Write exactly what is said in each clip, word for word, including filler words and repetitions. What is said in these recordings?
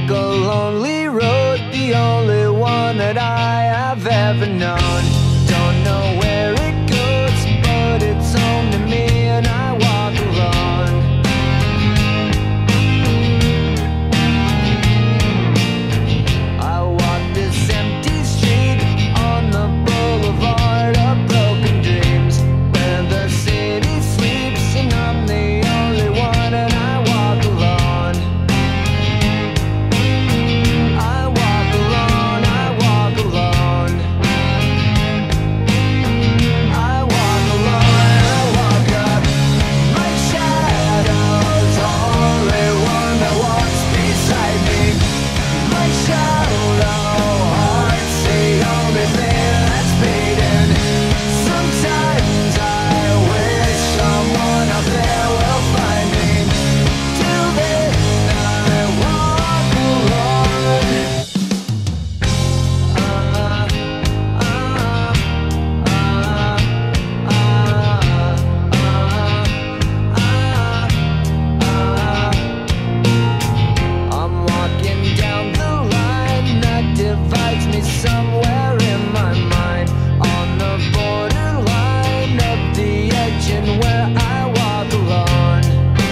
walk a lonely road, the only one that I have ever known. Don't know where it goes, but it's home to me, and I walk alone. I walk this empty street on the boulevard of broken dreams, where the city sleeps and I'm the only one, and I walk alone. I walk alone, I walk alone. I walk alone, I walk up. My shadow's the only one that walks beside me. My shallow heart's the only thing that's beating. Sometimes I wish someone out there will find me. Till then I walk alone. Uh, uh, I'm walking down the line that divides me somewhere in my mind, on the borderline of the edge and where I walk alone.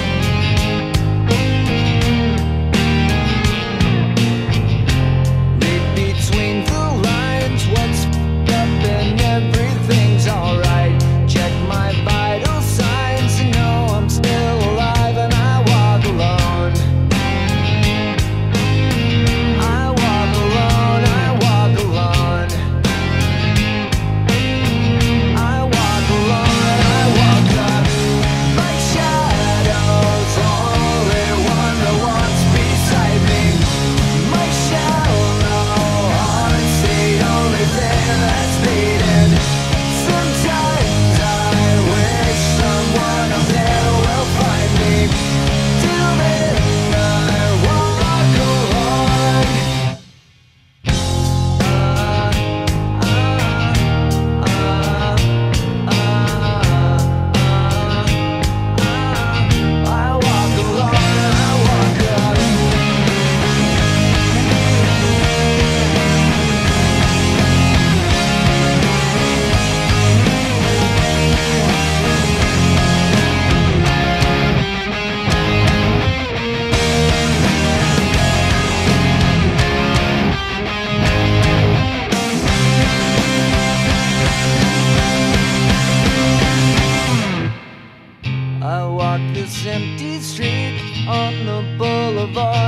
Read between the lines what's f***ed up and everything's alright. Check my vital signs to know I'm still alive, and I walk alone. I walk alone, I walk alone. I walk alone, I walk up. My shadow's the only one that walks beside me. My shallow heart's the only thing that's beating. Sometimes I wish someone out there will find me. Till then I walk alone. I walk alone, I walk up. I walk this empty street on the boulevard